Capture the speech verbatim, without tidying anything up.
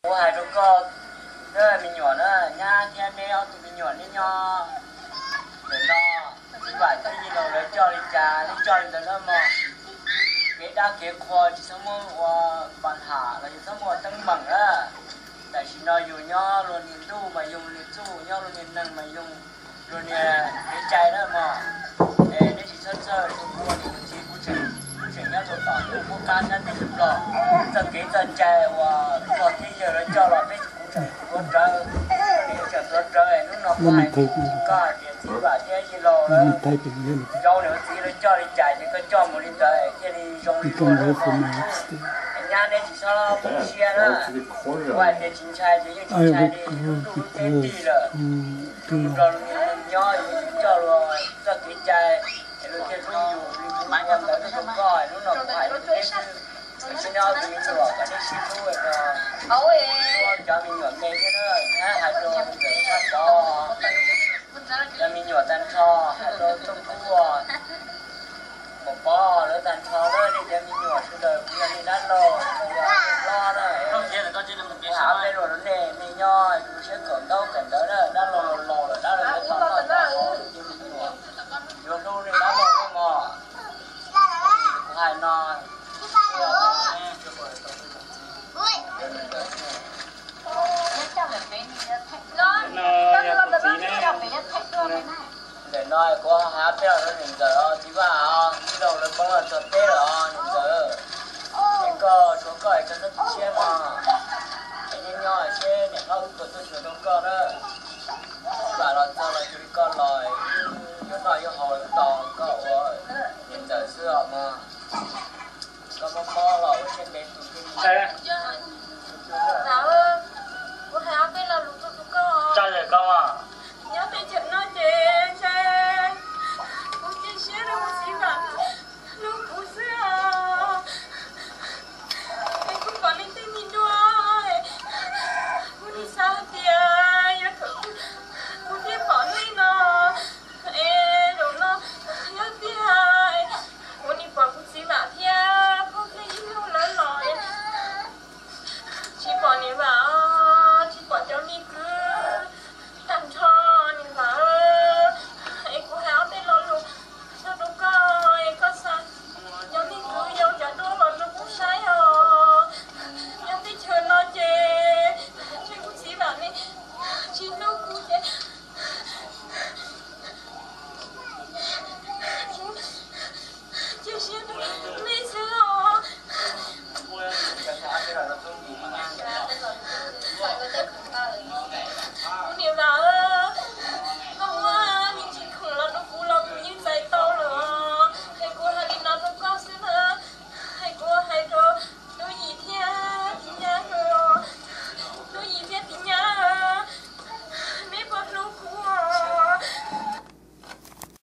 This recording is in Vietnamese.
Cô hai đứa con đó mình nhỏ đó nha nha neo tụi mình nhỏ lên nho để nó chỉ phải cái gì đâu để cho đi trà đi cho đi đó mà cái đa cái khoa chỉ sống ở bản hạ là chỉ sống ở tăng bằng đó tại chỉ nói dùng nho rồi nhìn tu mà dùng liền tu nho rồi nhìn nâng mà dùng rồi nè cái chai đó mà để chỉ sơ sơ thì mua thì chỉ cũng chỉ chỉ nhớ rồi tỏ được mua can nhân thì được rồi giờ cái giờ chai và còn thì giờ nó cho là biết cũng chỉ có trời thì giờ có trời nó nó phải có điện chỉ và cái gì lo đó cho nữa chỉ nó cho đi chạy thì có cho một đi trời cái đi dùng đi luôn nhà này chỉ sao không xe đó ngoài để chính trai thì chính trai đi đủ thêm đi rồi rồi nhỏ cho rồi cho cái trai rồi cái nó nhiều mà em đỡ nó không coi nó nó phải nó cái cái nó thì mình sửa cái này xin thôi rồi ôi cho mình nhuận đây cái đó nhá hai đôi để phát đó cho mình nhuận tan kho hai đôi trong cua một bò nữa tan kho đó đi cho mình nhuận suốt đời cũng như đã lo lo đó không chỉ là con chỉ là một cái hảo đây rồi nó nè mình nho rồi sẽ còn đâu cần đỡ đó đã lo lo lo rồi đã là cái con đó đó vô luôn đi đã lo cái mò hai no để nói có há bèo nó nhìn giờ chỉ vào cái đầu nó có là chuột tê rồi nhìn giờ cái cơ số cởi cái nó xe mà cái nhân nhỏ xe để nó của tôi sửa đông cơ đó và là cho là cái con lòi nó nói cho hồi tò cậu nhìn giờ xưa mà có một bò lòi trên bên tụi kia